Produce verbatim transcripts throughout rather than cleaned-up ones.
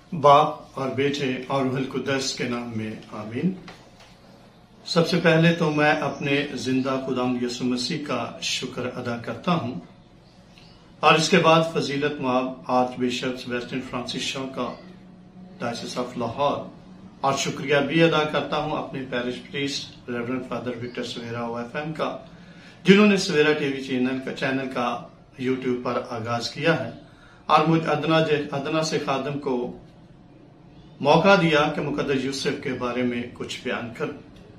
باپ اور بیٹے اور روح القدس کے نام میں آمین۔ سب سے پہلے تو میں اپنے زندہ خداوند یسوع مسیح کا شکر ادا کرتا ہوں، اور اس کے بعد فضیلت مآب archbishop Sebastian Francis Shah کا ڈائسس آف لاہور، اور شکریہ بھی ادا کرتا ہوں اپنے parish priest reverend father Victor Savera O F M کا، جنہوں نے سویرا ٹی وی چینل کا چینل کا یوٹیوب پر آغاز کیا ہے اور مجھ ادنا ادنا سے خادم کو موقع دیا کہ مقدس یوسف کے بارے میں کچھ بیان کروں۔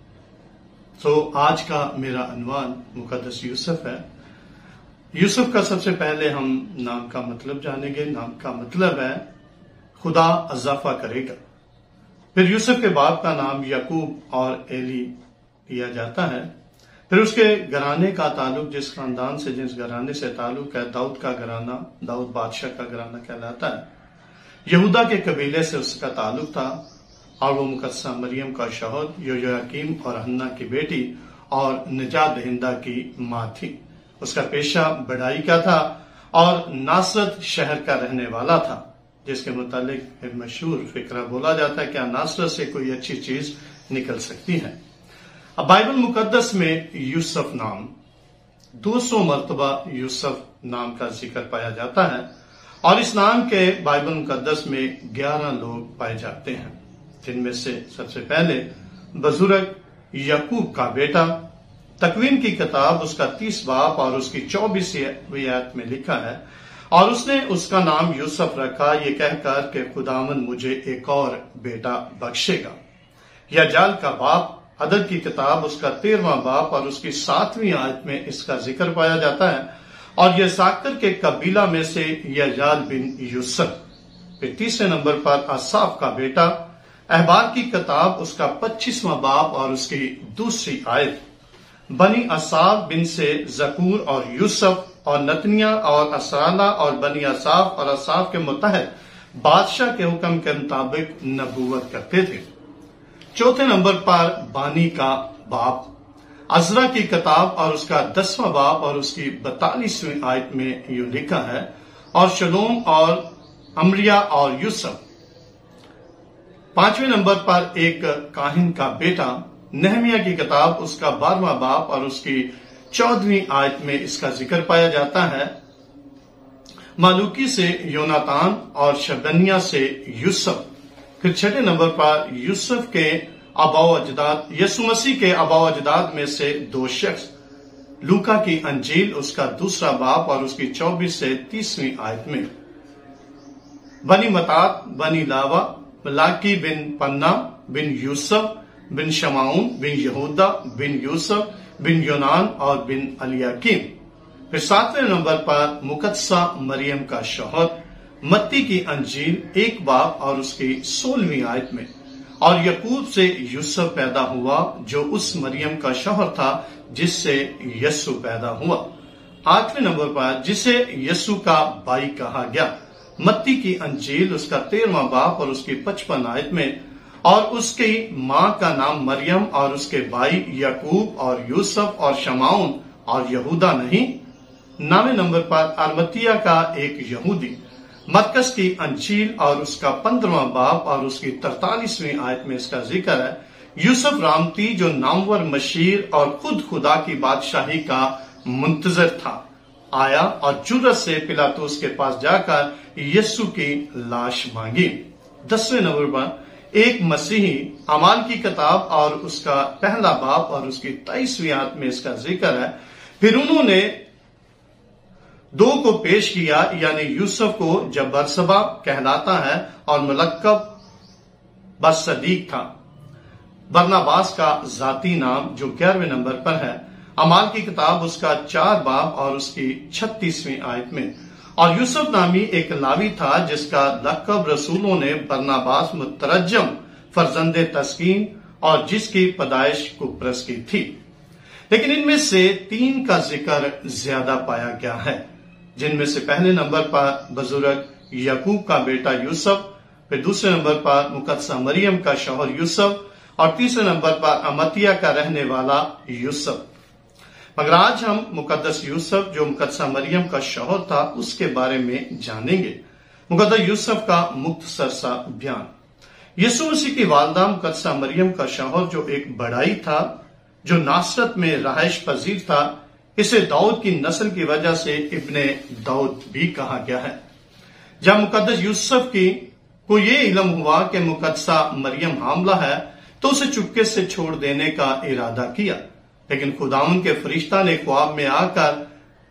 تو آج کا میرا عنوان مقدس یوسف ہے۔ یوسف کا سب سے پہلے ہم نام کا مطلب جانیں گے۔ نام کا مطلب ہے خدا اضافہ کرے گا۔ پھر یوسف کے باپ کا نام یعقوب اور ایلی لیا جاتا ہے۔ پھر اس کے گھرانے کا تعلق، جس خاندان سے جس گھرانے سے تعلق ہے، داؤد کا گھرانہ، داؤد بادشاہ کا گھرانہ کہلاتا ہے۔ یہودا کے قبیلے سے اس کا تعلق تھا، اور وہ مقدسہ مریم کا شوہر یویاکیم اور حنا کی بیٹی اور نجات دہندہ کی ماں تھی۔ اس کا پیشہ بڑھائی کا تھا اور ناصرت شہر کا رہنے والا تھا، جس کے متعلق ایک مشہور فقرہ بولا جاتا ہے، کیا ناصرت سے کوئی اچھی چیز نکل سکتی ہے۔ اب بائبل مقدس میں یوسف نام دو سو مرتبہ یوسف نام کا ذکر پایا جاتا ہے، اور اس نام کے بائبل مقدس میں گیارہ لوگ پائے جاتے ہیں، جن میں سے سب سے پہلے بزرگ یعقوب کا بیٹا۔ تکوین کی کتاب اس کا تیس باب اور اس کی چوبیسویں آیت میں لکھا ہے، اور اس نے اس کا نام یوسف رکھا یہ کہہ کر کہ خداوند مجھے ایک اور بیٹا بخشے گا۔ یجال کا باپ عدد کی کتاب اس کا تیرواں باپ اور اس کی ساتویں آیت میں اس کا ذکر پایا جاتا ہے، اور یہ ساکر کے قبیلہ میں سے یجال بن یوسف۔ پھر تیسرے نمبر پر آصاف کا بیٹا، احبار کی کتاب اس کا پچیسواں باب اور اس کی دوسری آیت، بنی آصاف بن سے زکور اور یوسف اور نتنیا اور اسرالا اور بنی آصاف اور آصاف کے متحد بادشاہ کے حکم کے مطابق نبوت کرتے تھے۔ چوتھے نمبر پر بانی کا باپ، عزرا کی کتاب اور اس کا دسواں باب اور اس کی بتالیسویں آیت میں یوں لکھا ہے، اور شلوم اور امریا اور یوسف۔ پانچویں نمبر پر ایک کاہن کا بیٹا، نہمیہ کی کتاب اس کا بارہواں باب اور اس کی چودہویں آیت میں اس کا ذکر پایا جاتا ہے۔ مالوکی سے یوناتان اور شبنیہ سے یوسف۔ پھر چھٹے نمبر پر یوسف کے آباء و اجداد، یسوع مسیح کے آباء و اجداد میں سے دو شخص، لوکا کی انجیل اس کا دوسرا باب اور اس کی چوبیس سے تیسویں آیت میں، بنی متات، بنی لاوا، ملاکی بن پنا بن یوسف بن شمعون بن یہودا بن یوسف بن یونان اور بن الیاکیم۔ پھر ساتویں نمبر پر مقدسہ مریم کا شوہر، متی کی انجیل ایک باب اور اس کی سولہویں آیت میں، اور یعقوب سے یوسف پیدا ہوا جو اس مریم کا شوہر تھا جس سے یسوع پیدا ہوا۔ آٹھویں نمبر پر جسے یسوع کا بھائی کہا گیا، متی کی انجیل اس کا تیرواں باب اور اس کی پچپن آیت میں، اور اس کی ماں کا نام مریم اور اس کے بھائی یعقوب اور یوسف اور شمعون اور یہودا نہیں۔ نویں نمبر پر ارمتیا کا ایک یہودی، مرکز کی انجیل اور اس کا پندرواں باب اور اس کی ترتالیسویں آیت میں اس کا ذکر ہے، یوسف رامتی جو نامور مشیر اور خود خدا کی بادشاہی کا منتظر تھا، آیا اور جرأت سے پلاطس کے پاس جا کر یسوع کی لاش مانگی۔ دسویں نمبر پر ایک مسیحی، اعمال کی کتاب اور اس کا پہلا باب اور اس کی تیئیسویں آیت میں اس کا ذکر ہے، پھر انہوں نے دو کو پیش کیا، یعنی یوسف کو جو برسبا کہلاتا ہے اور ملقب بصدیق تھا، برناباس کا ذاتی نام جو گیارہویں نمبر پر ہے، اعمال کی کتاب اس کا چار باب اور اس کی چھتیسویں آیت میں، اور یوسف نامی ایک لاوی تھا جس کا لقب رسولوں نے برناباس مترجم فرزند تسکین اور جس کی پیدائش کپرس کی تھی۔ لیکن ان میں سے تین کا ذکر زیادہ پایا گیا ہے، جن میں سے پہلے نمبر پر بزرگ یعقوب کا بیٹا یوسف، پھر دوسرے نمبر پر مقدسہ مریم کا شوہر یوسف، اور تیسرے نمبر پر امتیہ کا رہنے والا یوسف۔ مگر آج ہم مقدس یوسف جو مقدسہ مریم کا شوہر تھا اس کے بارے میں جانیں گے۔ मुकद्दस यूसुफ का मुख्तसर सा बयान। यीशु मसीह की वालदा मुकद्दसा मरियम का शौहर जो एक बड़ाई था, जो नासरत में रहायश पजीर था, इसे दाऊद की नस्ल की वजह से इब्ने दाऊद भी कहा गया है। जब मुकद्दस यूसुफ की को ये इल्म हुआ कि मुकद्दसा मरियम हामला है तो उसे चुपके से छोड़ देने का इरादा किया, लेकिन खुदावन के फरिश्ता ने ख्वाब में आकर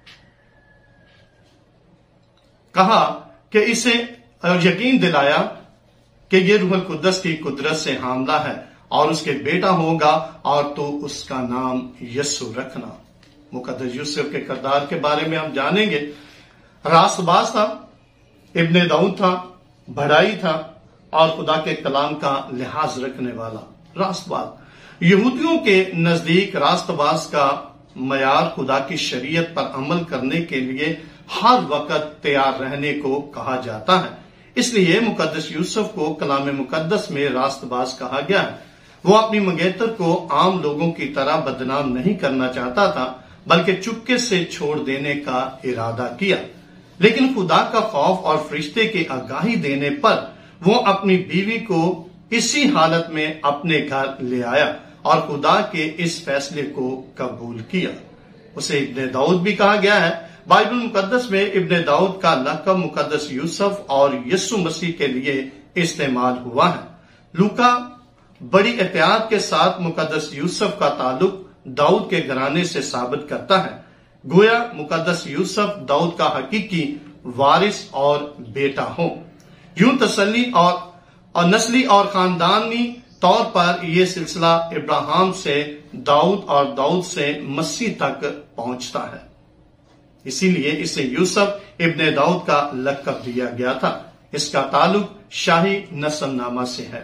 कहा कि इसे यकीन दिलाया कि ये रूहुल कुद्दस की कुदरत से हामला है और उसके बेटा होगा और तो उसका नाम यस्सु रखना। मुकद्दस यूसुफ के किरदार के बारे में हम जानेंगे। रास्तबाज था, इब्ने दाऊद था, बड़ाई था और खुदा के कलाम का लिहाज रखने वाला। रास्तबाज यहूदियों के नजदीक रास्तबाज का मयार खुदा की शरीयत पर अमल करने के लिए हर वक्त तैयार रहने को कहा जाता है। इसलिए मुकद्दस यूसुफ को कलाम मुकद्दस में रास्तबाज कहा गया है। वो अपनी मंगेतर को आम लोगों की तरह बदनाम नहीं करना चाहता था, बल्कि चुपके से छोड़ देने का इरादा किया। लेकिन खुदा का खौफ और फरिश्ते की आगाही देने पर वो अपनी बीवी को इसी हालत में अपने घर ले आया और खुदा के इस फैसले को कबूल किया। उसे इब्ने दाऊद भी कहा गया है। बाइबल मुकद्दस में इब्ने दाऊद का लक़ब मुकद्दस यूसुफ और यीशु मसीह के लिए इस्तेमाल हुआ है। लूका बड़ी एहतियात के साथ मुकद्दस यूसुफ का ताल्लुक दाऊद के घराने से साबित करता है, गोया मुकद्दस यूसुफ दाऊद का हकीकी वारिस और बेटा हो। यूं तसल्ली और, और नस्ली और खानदानी तौर पर यह सिलसिला इब्राहिम से दाऊद और दाऊद से मसीह तक पहुंचता है। इसीलिए इसे यूसुफ इब्ने दाऊद का लक़ब दिया गया था। इसका ताल्लुक शाही नस्लनामा से है।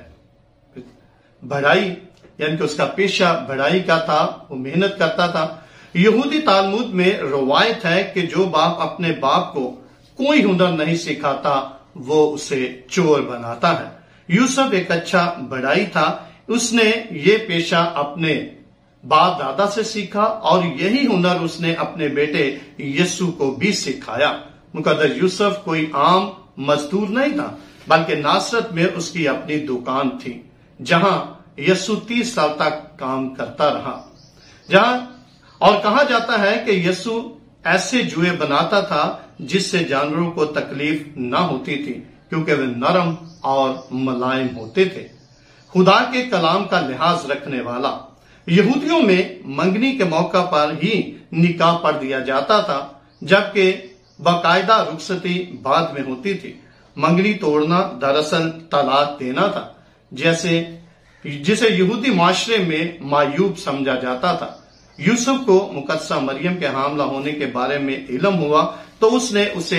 बढ़ाई यानी कि उसका पेशा बढ़ाई का था, वो मेहनत करता था। यहूदी तालमुद में रवायत है कि जो बाप अपने बाप को कोई हुनर नहीं सिखाता वो उसे चोर बनाता है। यूसुफ एक अच्छा बढ़ाई था। उसने ये पेशा अपने बाप दादा से सीखा और यही हुनर उसने अपने बेटे यस्सु को भी सिखाया। मुकद्दस यूसुफ कोई आम मजदूर नहीं था, बल्कि नासरत में उसकी अपनी दुकान थी, जहां यस्सु तीस साल तक काम करता रहा। जहां और कहा जाता है कि यस्सु ऐसे जुए बनाता था जिससे जानवरों को तकलीफ न होती थी, क्योंकि वे नरम और मुलायम होते थे। खुदा के कलाम का लिहाज रखने वाला। यहूदियों में मंगनी के मौका पर ही निकाह पढ़ दिया जाता था, जबकि बाकायदा रुखसती बाद में होती थी। मंगनी तोड़ना दरअसल तलाक देना था, जैसे जिसे यहूदी माशरे में मायूब समझा जाता था। यूसुफ को मुकद्दसा मरियम के हामला होने के बारे में इल्म हुआ तो उसने उसे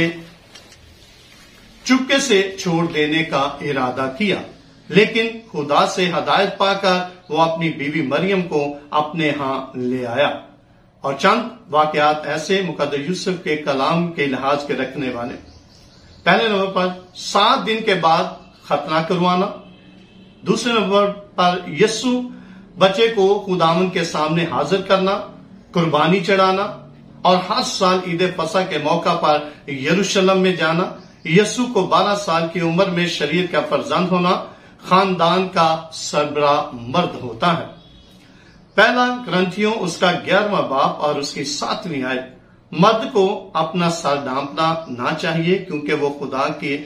चुपके से छोड़ देने का इरादा किया, लेकिन खुदा से हदायत पाकर वो अपनी बीवी मरियम को अपने यहां ले आया। और चंद वाकयात ऐसे मुकद्दस यूसुफ के कलाम के लिहाज के रखने वाले। पहले नंबर पर सात दिन के बाद खतना करवाना। दूसरे नंबर पर यस्सु बच्चे को खुदावन के सामने हाजिर करना, कुर्बानी चढ़ाना और हर साल ईद फसह के मौका पर यरूशलेम में जाना। यस्सु को बारह साल की उम्र में शरीर का फर्जंद होना। खानदान का सरबराह मर्द होता है। पहला ग्रंथियों उसका ग्यारहवां बाप और उसकी सातवीं आयत। मर्द को अपना सर ढांपना ना चाहिए, क्योंकि वो खुदा की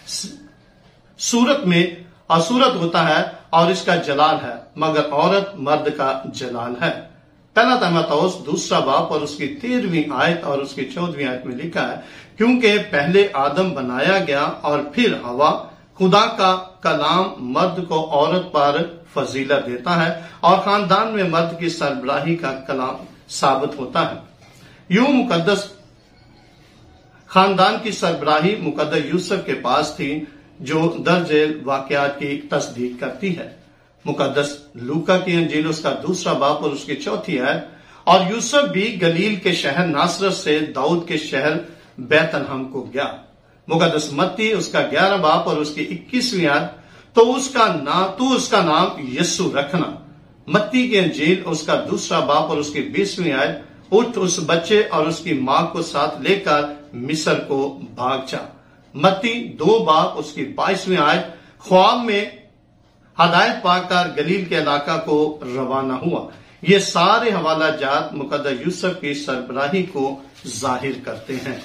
सूरत में असूरत होता है और इसका जलाल है, मगर औरत मर्द का जलाल है। पहला तीमुथियुस दूसरा बाप और उसकी तेरहवीं आयत और उसकी चौदहवीं आयत में लिखा है, क्योंकि पहले आदम बनाया गया और फिर हवा। खुदा का कलाम मर्द को औरत पर फजीलत देता है और खानदान में मर्द की सरबराही का कलाम साबित होता है। यूं मुकद्दस खानदान की सरबराही मुकद्दस यूसुफ के पास थी, जो दर्ज वाकयात की तस्दीक करती है। मुकद्दस लूका की अंजील उसका दूसरा बाप और उसकी चौथी आयत। और यूसुफ भी गलील के शहर नासरत से दाऊद के शहर बैतलहम को गया। मुकद्दस मत्ती उसका ग्यारह बाप और उसकी इक्कीसवीं आयत। तो उसका नाम तो उसका नाम यस्सु रखना। मत्ती की अंजील उसका दूसरा बाप और उसकी बीसवीं आयत। उठ उस बच्चे और उसकी मां को साथ लेकर मिस्र को भाग जा। متی دو باب اس کی بائیسویں آیت، خواب میں ہدایت پا کر گلیل کے علاقہ کو روانہ ہوا۔ یہ سارے حوالہ جات مقدس یوسف کی سربراہی کو ظاہر کرتے ہیں۔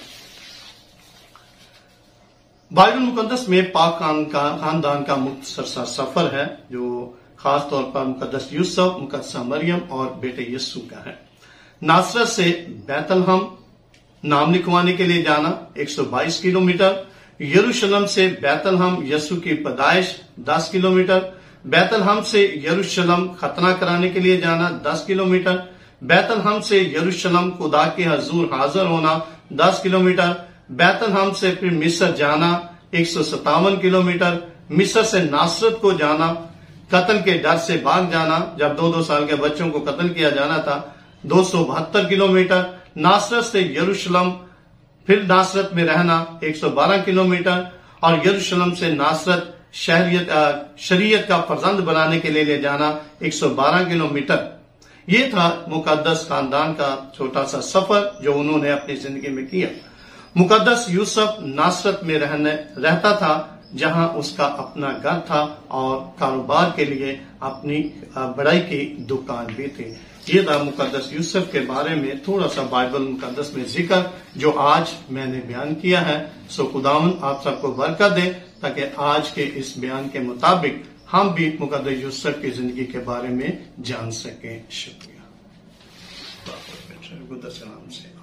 بائبل مقدس میں پاک خاندان کا مختصر سا سفر ہے جو خاص طور پر مقدس یوسف، مقدسہ مریم اور بیٹے یسوع کا ہے۔ ناصرت سے بیت الحم نام لکھوانے کے لیے جانا ایک سو بائیس کلومیٹر، یروشلم سے بیت الحم یسوع کی پیدائش دس کلومیٹر، بیت الحم سے یروشلم ختنہ کرانے کے لیے جانا دس کلومیٹر، بیت الحم سے یروشلم خدا کے حضور حاضر ہونا دس کلومیٹر، بیت الحم سے پھر مصر جانا ایک سو ستاون کلومیٹر، مصر سے ناصرت کو جانا، قتل کے ڈر سے بھاگ جانا جب دو دو سال کے بچوں کو قتل کیا جانا تھا دو سو بہتر کلومیٹر، ناصرت سے یروشلم پھر ناصرت میں رہنا ایک سو بارہ کلومیٹر، اور یروشلم سے ناصرت شہریت شریعت کا فرزند بنانے کے لیے لے جانا ایک سو بارہ کلومیٹر۔ یہ تھا مقدس خاندان کا چھوٹا سا سفر جو انہوں نے اپنی زندگی میں کیا۔ مقدس یوسف ناصرت میں رہنے رہتا تھا جہاں اس کا اپنا گھر تھا اور کاروبار کے لیے اپنی بڑائی کی دکان بھی تھی۔ یہ تھا مقدس یوسف کے بارے میں تھوڑا سا بائبل مقدس میں ذکر جو آج میں نے بیان کیا ہے۔ سو خداوند آپ سب کو برکت دے تاکہ آج کے اس بیان کے مطابق ہم بھی مقدس یوسف کی زندگی کے بارے میں جان سکیں۔ شکریہ۔